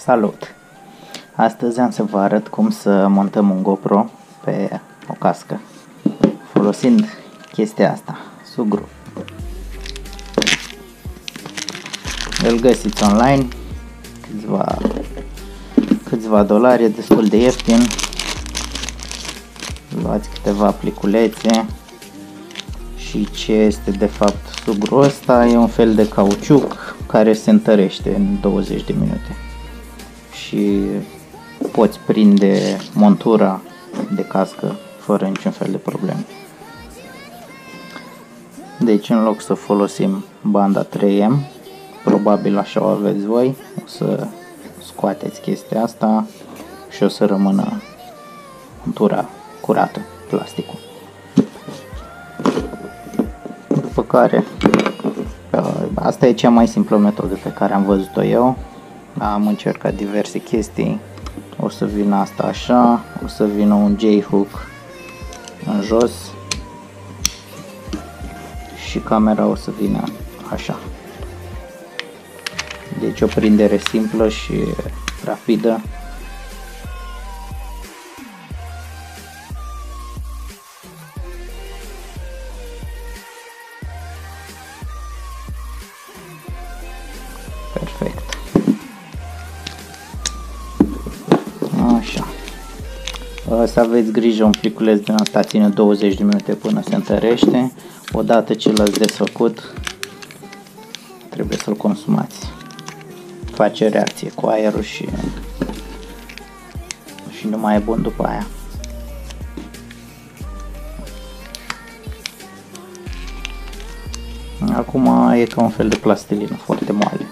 Salut! Astăzi am să vă arăt cum să montăm un GoPro pe o cască folosind chestia asta, sugru. Îl găsiți online, câțiva dolari, e destul de ieftin. Luați câteva pliculețe și ce este de fapt sugrul ăsta? E un fel de cauciuc care se întărește în 20 de minute și poți prinde montura de cască fără niciun fel de probleme. Deci în loc să folosim banda 3M, probabil așa o aveți voi, o să scoateți chestia asta și o să rămână montura curată, plasticul. După care, asta e cea mai simplă metodă pe care am văzut-o eu. Am încercat diverse chestii. O să vină asta așa, o să vină un J-hook în jos și camera o să vină așa. Deci o prindere simplă și rapidă. Perfect. Așa. Să aveți grijă, un pliculeț din asta ține 20 de minute până se întărește. Odată ce l-ați desfăcut, trebuie să-l consumați. Face reacție cu aerul și nu mai e bun după aia. Acum e ca un fel de plastilină foarte moale.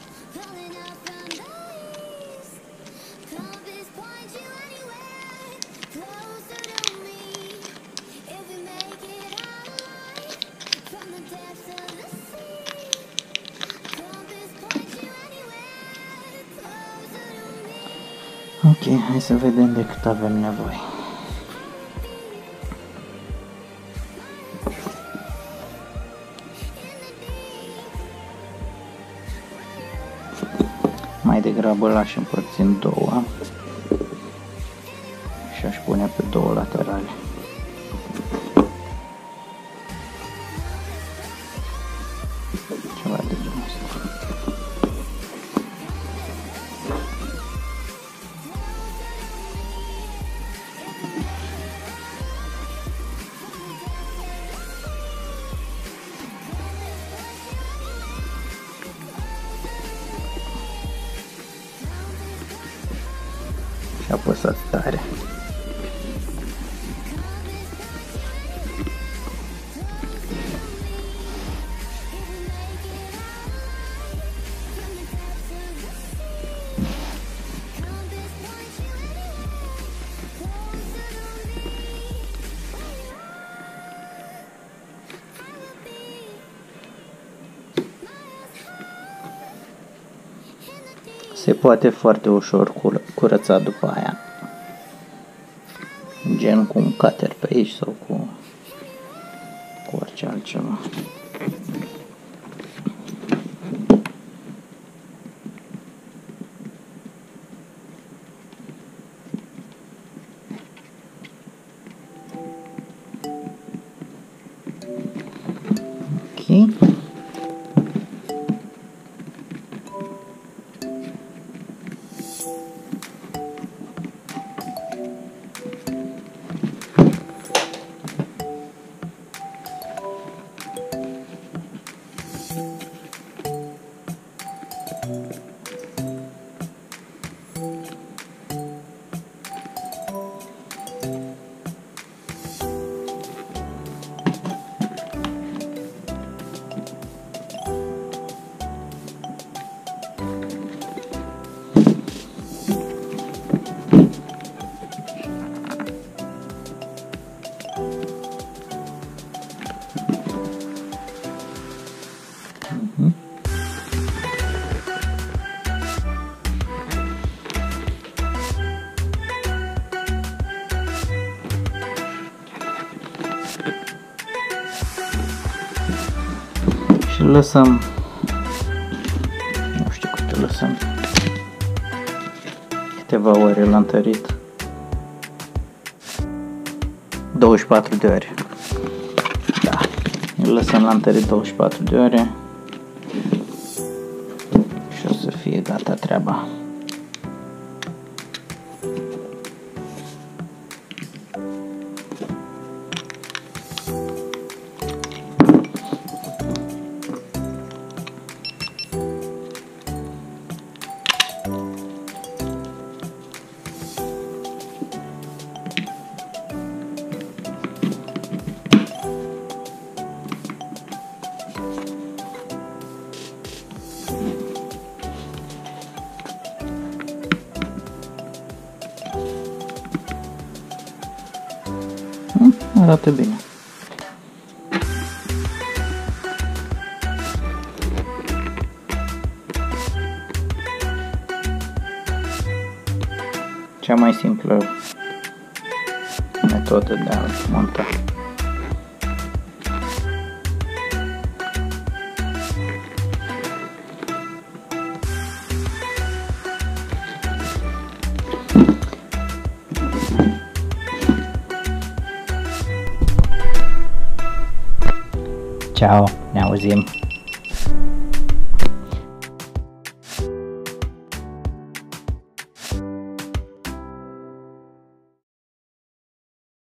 Ok, hai să vedem de cât avem nevoie. Mai degrabă l-aș împărți în două și aș pune pe două laterale. Ceva de genul ăsta. Și apăsați tare. Se poate foarte ușor curăța după aia, gen cu un cutter pe aici sau cu orice altceva. Ok. Și lăsăm, nu știu cât lăsăm, câteva ore l-am întărit. 24 de ore. Da. Îl lăsăm la întărit 24 de ore. Și o să fie gata treaba. Arată bine. Cea mai simplă metodă de a monta. Ciao, ne auzim!